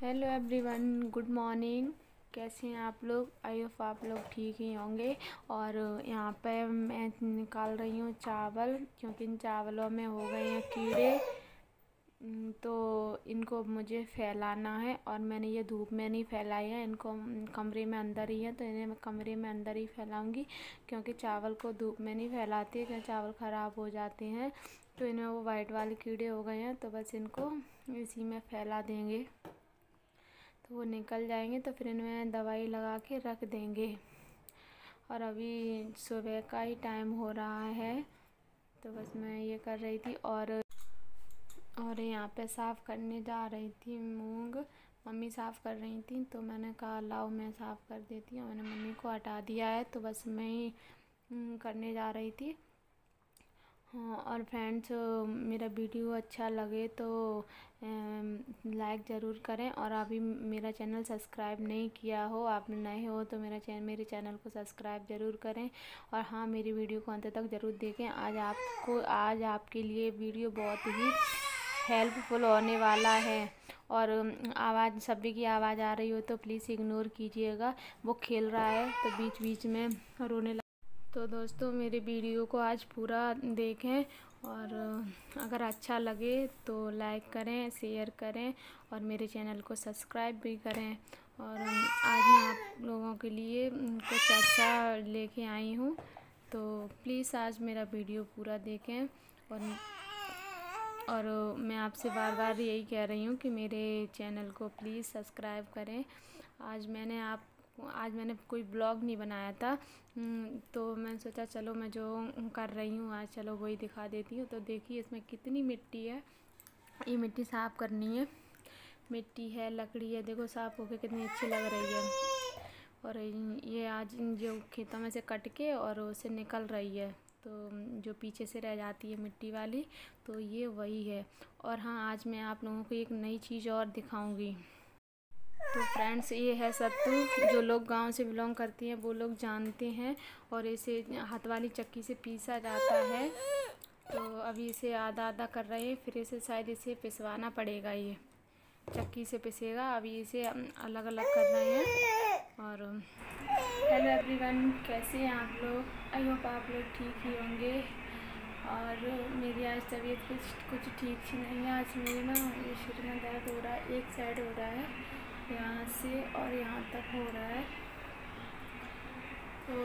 Hello everyone, good morning. कैसे हैं आप लोग? आई होप आप लोग ठीक ही होंगे। और यहाँ पे मैं निकाल रही हूँ चावल, क्योंकि इन चावलों में हो गए हैं कीड़े। तो इनको मुझे फैलाना है, और मैंने ये धूप में नहीं फैलाई है, इनको कमरे में अंदर ही है, तो इन्हें मैं कमरे में अंदर ही फैलाऊंगी, क्योंकि चावल को धूप में नहीं फैलाती, क्योंकि चावल ख़राब हो जाते हैं। तो इनमें वो वाइट वाले कीड़े हो गए हैं, तो बस इनको इसी में फैला देंगे, तो वो निकल जाएंगे। तो फिर इनमें दवाई लगा के रख देंगे। और अभी सुबह का ही टाइम हो रहा है, तो बस मैं ये कर रही थी। और यहाँ पे साफ़ करने जा रही थी मूंग। मम्मी साफ़ कर रही थी, तो मैंने कहा लाओ मैं साफ़ कर देती हूँ। मैंने मम्मी को हटा दिया है, तो बस मैं ही करने जा रही थी। हाँ, और फ्रेंड्स, मेरा वीडियो अच्छा लगे तो लाइक ज़रूर करें। और अभी मेरा चैनल सब्सक्राइब नहीं किया हो, आप नए हो तो मेरे चैनल को सब्सक्राइब ज़रूर करें। और हाँ, मेरी वीडियो को अंत तक ज़रूर देखें। आज आपके लिए वीडियो बहुत ही हेल्पफुल होने वाला है। और आवाज़, सभी की आवाज़ आ रही हो तो प्लीज़ इग्नोर कीजिएगा। वो खेल रहा है तो बीच बीच में रोने। तो दोस्तों, मेरे वीडियो को आज पूरा देखें, और अगर अच्छा लगे तो लाइक करें, शेयर करें, और मेरे चैनल को सब्सक्राइब भी करें। और आज मैं आप लोगों के लिए कुछ अच्छा लेके आई हूँ, तो प्लीज़ आज मेरा वीडियो पूरा देखें। और मैं आपसे बार बार यही कह रही हूँ कि मेरे चैनल को प्लीज़ सब्सक्राइब करें। आज मैंने कोई ब्लॉग नहीं बनाया था, तो मैं सोचा चलो मैं जो कर रही हूँ आज, चलो वही दिखा देती हूँ। तो देखिए इसमें कितनी मिट्टी है। ये मिट्टी साफ़ करनी है। मिट्टी है, लकड़ी है, देखो साफ़ होके कितनी अच्छी लग रही है। और ये आज जो खेतों में से कट के और उसे निकल रही है, तो जो पीछे से रह जाती है मिट्टी वाली, तो ये वही है। और हाँ, आज मैं आप लोगों को एक नई चीज़ और दिखाऊंगी। तो फ्रेंड्स, ये है सत्तू। जो लोग गांव से बिलोंग करती हैं वो लोग जानते हैं। और इसे हाथ वाली चक्की से पीसा जाता है। तो अभी इसे आधा आधा कर रहे हैं, फिर इसे पिसवाना पड़ेगा। ये चक्की से पिसेगा। अभी इसे अलग अलग कर रहे हैं। और हेलो एवरीवन, कैसे हैं आप लोग? आई होप आप लोग ठीक ही होंगे। और मेरी आज तबीयत कुछ ठीक सी नहीं है। आज मेरे ना ये सिर में दर्द हो रहा है, एक साइड हो रहा है, यहाँ से और यहाँ तक हो रहा है। तो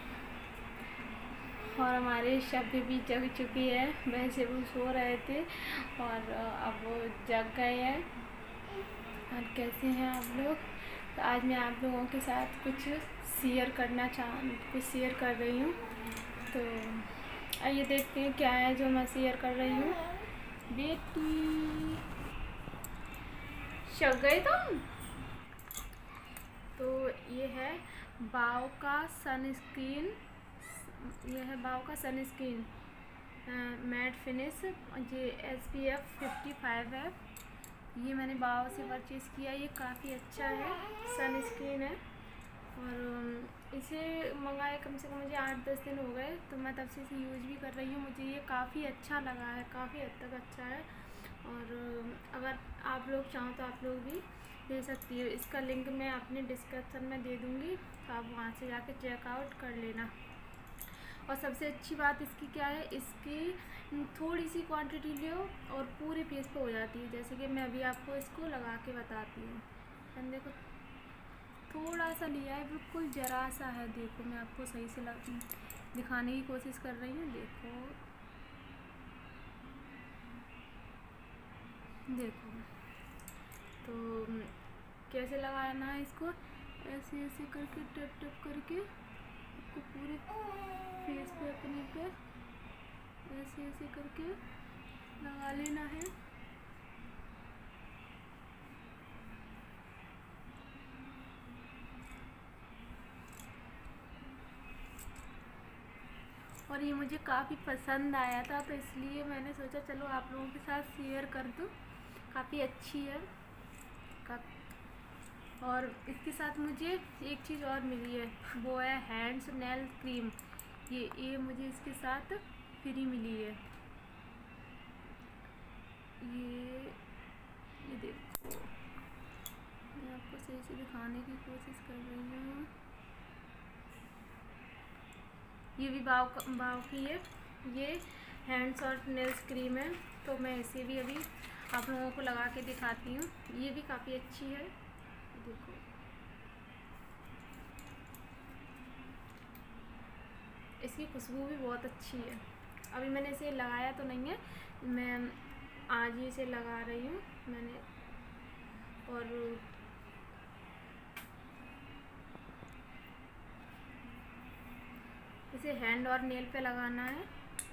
और हमारे शब्द भी जग चुकी है। वैसे वो सो रहे थे और अब वो जग गए हैं। और कैसे हैं आप लोग? तो आज मैं आप लोगों के साथ कुछ शेयर कर रही हूँ। तो आइए देखते हैं क्या है जो मैं शेयर कर रही हूँ। बेटी, सो गए तुम? तो ये है बाओ का सनस्क्रीन। Matte finish. ये SPF 55 है। ये मैंने बाओ से परचेज़ किया। ये काफ़ी अच्छा है, सनस्क्रीन है। और इसे मंगाए कम से कम मुझे 8-10 दिन हो गए, तो मैं तब से इसे यूज़ भी कर रही हूँ। मुझे ये काफ़ी अच्छा लगा है, काफ़ी हद तक अच्छा है। और अगर आप लोग चाहो तो आप लोग भी ले सकती हो। इसका लिंक मैं अपने डिस्क्रिप्शन में दे दूँगी, तो आप वहाँ से जाके चेकआउट कर लेना। और सबसे अच्छी बात इसकी क्या है, इसकी थोड़ी सी क्वांटिटी लो और पूरे फेस पे हो जाती है। जैसे कि मैं अभी आपको इसको लगा के बताती हूँ। मैंने देखो थोड़ा सा लिया है, बिल्कुल ज़रा सा है। देखो मैं आपको सही से दिखाने की कोशिश कर रही हूँ। देखो तो कैसे लगाना है इसको, ऐसे ऐसे करके टप टप करके आपको पूरे फेस पे अपने पे ऐसे ऐसे करके लगा लेना है। और ये मुझे काफ़ी पसंद आया था, तो इसलिए मैंने सोचा चलो आप लोगों के साथ शेयर कर दूँ। काफ़ी अच्छी है। और इसके साथ मुझे एक चीज़ और मिली है, वो है हैंड्स नेल क्रीम। ये मुझे इसके साथ फ्री मिली है। ये देखो, सही से दिखाने की कोशिश कर रही हूँ। ये भी बाव की है, ये हैंड्स और नेल्स क्रीम है, तो मैं इसे भी अभी आप लोगों को लगा के दिखाती हूँ। ये भी काफ़ी अच्छी है, देखो इसकी खुशबू भी बहुत अच्छी है। अभी मैंने इसे लगाया तो नहीं है, मैं आज ही इसे लगा रही हूँ मैंने। और इसे हैंड और नेल पे लगाना है।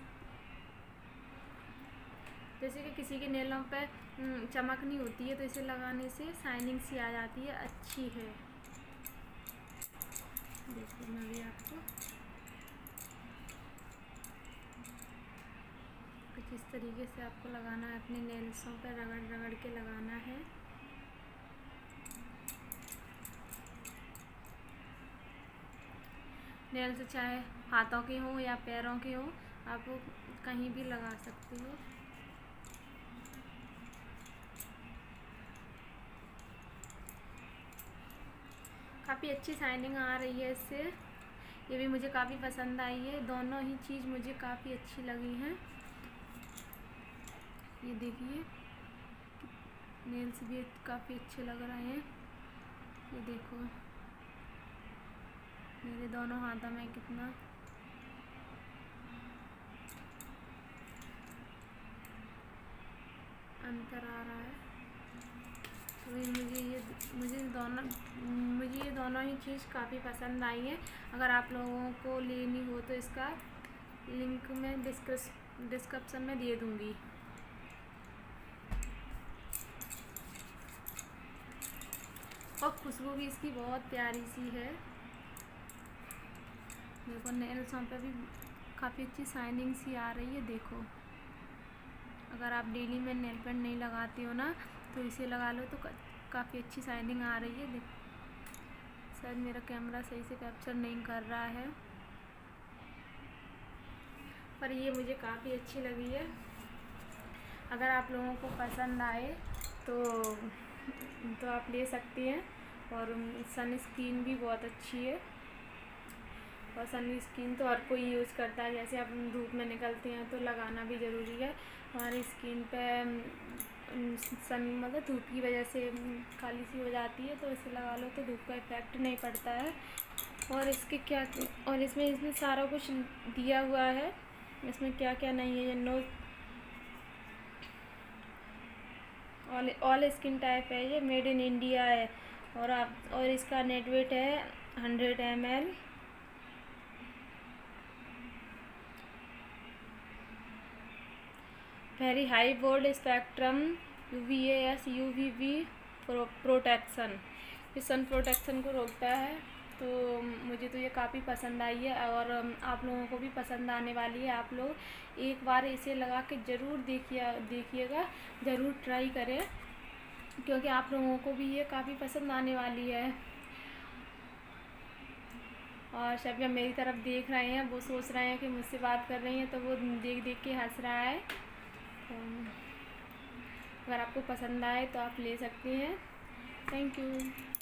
जैसे कि किसी के नेलों पे चमक नहीं होती है, तो इसे लगाने से शाइनिंग सी आ जाती है, अच्छी है। देखो मैं भी आपको कुछ इस तरीके से आपको लगाना है, अपने नेल्सों पे रगड़ रगड़ के लगाना है। नेल्स चाहे हाथों के हों या पैरों के हों, आप कहीं भी लगा सकते हो। काफ़ी अच्छी शाइनिंग आ रही है इससे, ये भी मुझे काफ़ी पसंद आई है। दोनों ही चीज़ मुझे काफ़ी अच्छी लगी हैं। ये देखिए नेल्स भी काफ़ी अच्छे लग रहे हैं। ये देखो मेरे दोनों हाथों में कितना अंतर आ रहा है। तो मुझे ये दोनों ही चीज़ काफ़ी पसंद आई है। अगर आप लोगों को लेनी हो तो इसका लिंक मैं डिस्क्रिप्शन में दे दूँगी। और खुशबू भी इसकी बहुत प्यारी सी है। देखो नेल्सों पे भी काफ़ी अच्छी शाइनिंग सी आ रही है। देखो अगर आप डेली में नेल पेंट नहीं लगाते हो ना, तो इसे लगा लो तो काफ़ी अच्छी शाइनिंग आ रही है। देखो शायद मेरा कैमरा सही से कैप्चर नहीं कर रहा है, पर ये मुझे काफ़ी अच्छी लगी है। अगर आप लोगों को पसंद आए तो आप ले सकती हैं। और सन स्क्रीन भी बहुत अच्छी है, और सन स्क्रीन तो हर कोई यूज़ करता है। जैसे आप धूप में निकलते हैं तो लगाना भी ज़रूरी है। हमारी स्किन पे मतलब धूप की वजह से काली सी हो जाती है, तो इसे लगा लो तो धूप का इफेक्ट नहीं पड़ता है। और इसमें सारा कुछ दिया हुआ है, इसमें क्या क्या नहीं है। ये ऑल स्किन टाइप है, ये मेड इन इंडिया है। और इसका नेट वेट है 100 ml। Very high volt spectrum UVAS UVB protection, ये सन प्रोटेक्शन को रोकता है। तो मुझे तो ये काफ़ी पसंद आई है, और आप लोगों को भी पसंद आने वाली है। आप लोग एक बार इसे लगा के ज़रूर देखिएगा, ज़रूर ट्राई करें, क्योंकि आप लोगों को भी ये काफ़ी पसंद आने वाली है। और सब जब मेरी तरफ देख रहे हैं, वो सोच रहे हैं कि मुझसे बात कर रही हैं, तो वो देख देख के हंस रहा है। तो अगर आपको पसंद आए तो आप ले सकती हैं। Thank you.